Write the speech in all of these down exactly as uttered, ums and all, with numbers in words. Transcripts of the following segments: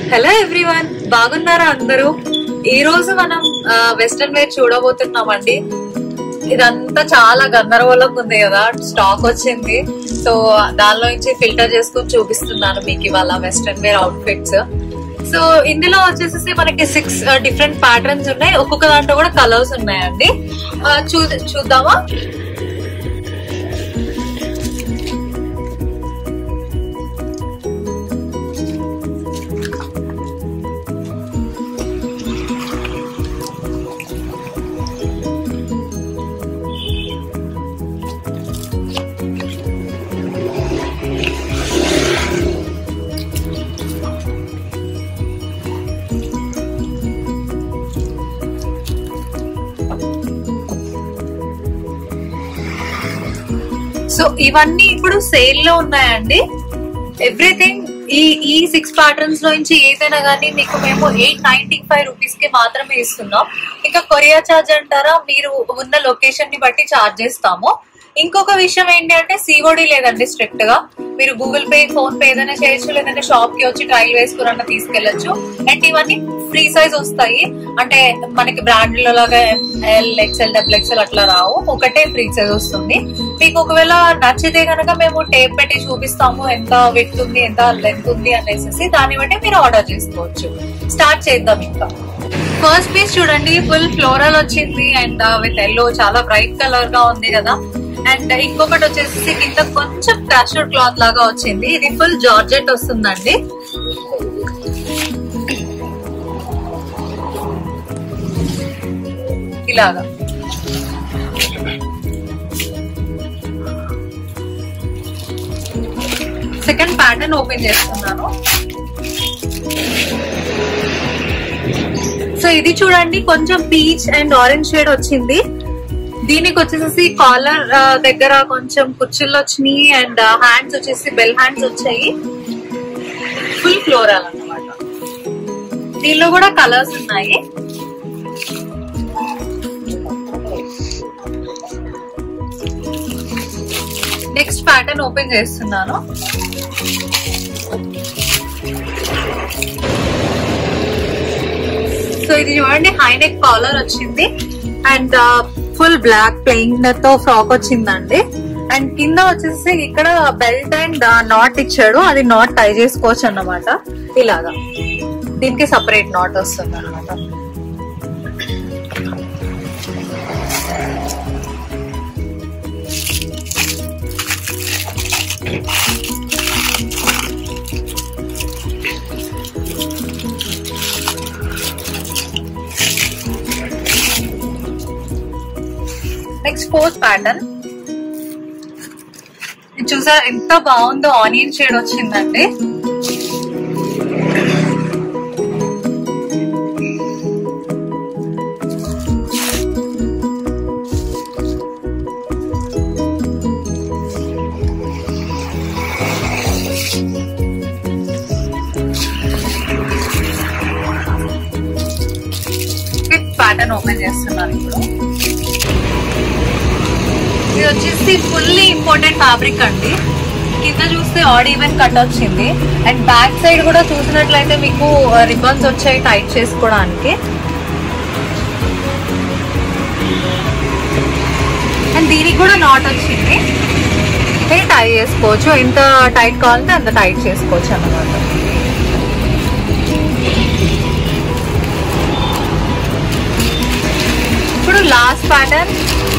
Hello everyone, బాగున్నారా అందరూ? ఈ రోజు మనం వెస్టర్న్ వేర్ చూడబోతున్నామండి. ఇదంతా చాలా గందరగోళంగా ఉంది కదా, స్టాక్ వచ్చింది. సో దానిలో నుంచి ఫిల్టర్ చేసుకుని చూపిస్తున్నాను మీకు ఇవాళ వెస్టర్న్ వేర్ అవుట్ఫిట్స్. సో ఇందులో వచ్చేసి మనకి సిక్స్ డిఫరెంట్ ప్యాటర్న్స్ ఉన్నాయి, ఒక్కొక్క దాంట్లో కూడా కలర్స్ ఉన్నాయండి. చూ చూద్దామా? సో ఇవన్నీ ఇప్పుడు సేల్ లో ఉన్నాయండి. ఎవ్రీథింగ్ ఈ ఈ సిక్స్ ప్యాటర్న్స్ లో నుంచి ఏదైనా కానీ మీకు మేము ఎయిట్ నైన్టీ ఫైవ్ రూపీస్ కి మాత్రమే ఇస్తున్నాం. ఇంకా కొరియర్ ఛార్జ్ అంటారా, మీరు ఉన్న లొకేషన్ ని బట్టి ఛార్జ్ చేస్తాము. ఇంకొక విషయం ఏంటి అంటే సిఓడి లేదండి స్ట్రిక్ట్ గా. మీరు గూగుల్ పే, ఫోన్ పే ఏదైనా చేయొచ్చు, లేదంటే షాప్ కి వచ్చి ట్రైల్ వేసుకురన్నా తీసుకెళ్లొచ్చు. అండ్ ఇవన్నీ ఫ్రీ సైజ్ వస్తాయి, అంటే మనకి బ్రాండ్ లో లాగా ఎల్, ఎక్స్ఎల్, డబుల్ ఎక్స్ఎల్ అట్లా రావు, ఒకటే ఫ్రీ సైజ్ వస్తుంది. మీకు ఒకవేళ నచ్చితే కనుక మేము టేప్ పెట్టి చూపిస్తాము, ఎంత విడ్త్ ఉంది, ఎంత లెంత్ ఉంది అనేసి. దాన్ని బట్టి మీరు ఆర్డర్ చేసుకోవచ్చు. స్టార్ట్ చేద్దాం. ఇంకా ఫస్ట్ పీస్ చూడండి, ఫుల్ ఫ్లోరల్ వచ్చింది అండ్ విత్ ఎల్లో, చాలా బ్రైట్ కలర్ గా ఉంది కదా. అండ్ ఇంకొకటి వచ్చేసి కింద కొంచెం క్యాషూట్ క్లాత్ లాగా వచ్చింది. ఇది ఫుల్ జార్జెట్ వస్తుందండి. ఇలాగా సెకండ్ ప్యాటర్న్ ఓపెన్ చేస్తున్నాను. సో ఇది చూడండి, కొంచెం పీచ్ అండ్ ఆరెంజ్ షేడ్ వచ్చింది. దీనికి వచ్చేసి కాలర్ దగ్గర కొంచెం కుర్చీలు వచ్చినాయి అండ్ హ్యాండ్స్ వచ్చేసి బెల్ హ్యాండ్స్ వచ్చాయి. ఫుల్ ఫ్లోరల్ అన్నమాట. దీనిలో కూడా కలర్స్ ఉన్నాయి. నెక్స్ట్ ప్యాటర్న్ ఓపెన్ చేస్తున్నాను. సో ఇది చూడండి, హై నెక్ కాలర్ వచ్చింది అండ్ ఫుల్ బ్లాక్ ప్లెయిన్ తో ఫ్రాక్ వచ్చిందండి. అండ్ కింద వచ్చేసి ఇక్కడ బెల్ట్ అండ్ నాట్ ఇచ్చాడు, అది నాట్ టై చేసుకోవచ్చు అన్నమాట. ఇలాగా దీనికి సపరేట్ నాట్ వస్తుంది అన్నమాట. నెక్స్ట్ ఫోర్త్ ప్యాటర్న్ చూసా, ఎంత బాగుందో. ఆనియన్ షేడ్ వచ్చిందండి. ఫిఫ్త్ ప్యాటర్న్ ఓపెన్ చేస్తున్నాను ఇప్పుడు. ఇది వచ్చేసి ఫుల్లీ ఇంపోర్టెడ్ ఫ్యాబ్రిక్ అండి. కింద చూస్తే ఆడ్ ఈవెన్ కట్ వచ్చింది అండ్ బ్యాక్ సైడ్ కూడా చూసినట్లయితే మీకు రిబ్బన్స్ వచ్చాయి టైట్ చేసుకోవడానికి. అండ్ దీనికి కూడా నాట్ వచ్చింది, టై చేసుకోవచ్చు. ఎంత టైట్ కావాలంటే అంత టైట్ చేసుకోవచ్చు అన్నమాట. ఇప్పుడు లాస్ట్ ప్యాటర్న్.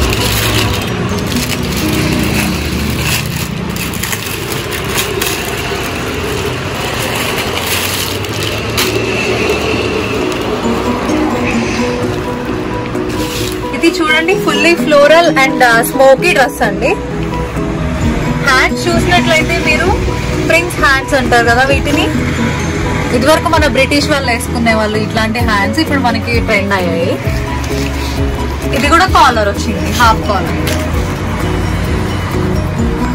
ఇది చూడండి, fully floral and smoky dress అండి. హ్యాండ్స్ చూసినట్లయితే మీరు ప్రిన్స్ హ్యాండ్స్ అంటారు కదా వీటిని. ఇదివరకు మన బ్రిటిష్ వాళ్ళు వేసుకునే వాళ్ళు ఇట్లాంటి హ్యాండ్స్, ఇప్పుడు మనకి ట్రెండ్ అయ్యాయి. ఇది కూడా కాలర్ వచ్చింది, హాఫ్ కాలర్.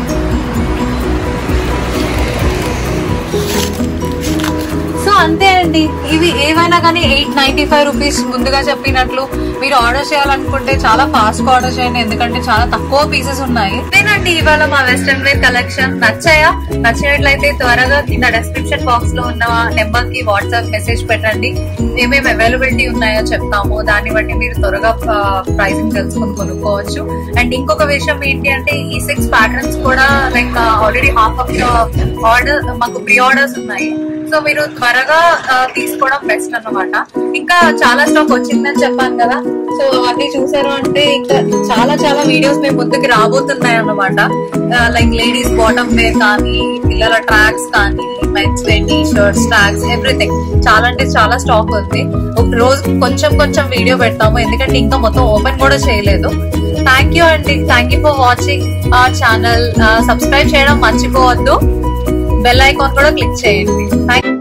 సో అంతే అండి. అండి, ఇవి ఏవైనా కానీ ఎయిట్ నైన్టీ ఫైవ్ రూపీస్. ముందుగా చెప్పినట్లు మీరు ఆర్డర్ చేయాలనుకుంటే చాలా ఫాస్ట్ గా ఆర్డర్ చేయండి, ఎందుకంటే చాలా తక్కువ పీసెస్ ఉన్నాయి. ఇదేనండి ఇవాళ మా వెస్ట్రన్ వేర్ కలెక్షన్. నచ్చాయా? నచ్చినట్లయితే త్వరగా కింద డిస్క్రిప్షన్ బాక్స్ లో ఉన్న నెంబర్ కి వాట్సాప్ మెసేజ్ పెట్టండి. ఏమేమి అవైలబిలిటీ ఉన్నాయో చెప్తాము, దాన్ని బట్టి మీరు త్వరగా ప్రైసింగ్ తెలుసుకుని కొనుక్కోవచ్చు. అండ్ ఇంకొక విషయం ఏంటి అంటే ఈ సిక్స్ ప్యాటర్న్స్ కూడా like already half of the order మాకు ప్రీ ఆర్డర్స్ ఉన్నాయి. సో మీరు త్వరగా తీసుకోవడం బెస్ట్ అన్నమాట. ఇంకా చాలా స్టాక్ వచ్చిందని చెప్పాను కదా, సో అన్ని చూసారు అంటే ఇంకా చాలా చాలా వీడియోస్ మేము ముందుకు రాబోతున్నాయి అన్నమాట. లైక్ లేడీస్ బాటమ్ వేర్ కానీ, పిల్లల ట్రాక్స్ కానీ, men's wear T shirts, tracks, everything చాలా అంటే చాలా స్టాక్ ఉంది. ఒక రోజు కొంచెం కొంచెం వీడియో పెడతాము, ఎందుకంటే ఇంకా మొత్తం ఓపెన్ కూడా చేయలేదు. థ్యాంక్ యూ అండి, thank you for watching our channel. Subscribe చేయడం మర్చిపోవద్దు, బెల్ ఐకాన్ కూడా క్లిక్ చేయండి. థ్యాంక్